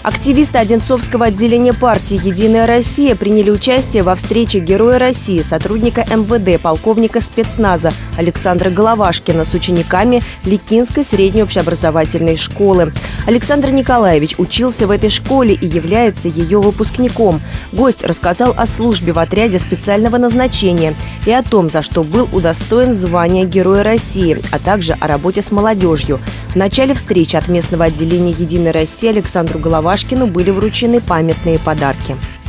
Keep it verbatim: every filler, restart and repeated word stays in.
Активисты Одинцовского отделения партии «Единая Россия» приняли участие во встрече Героя России, сотрудника эм вэ дэ, полковника спецназа Александра Головашкина с учениками Ликинской средней общеобразовательной школы. Александр Николаевич учился в этой школе и является ее выпускником. Гость рассказал о службе в отряде специального назначения и о том, за что был удостоен звания Героя России, а также о работе с молодежью. В начале встречи от местного отделения «Единой России» Александру Головашкину были вручены памятные подарки.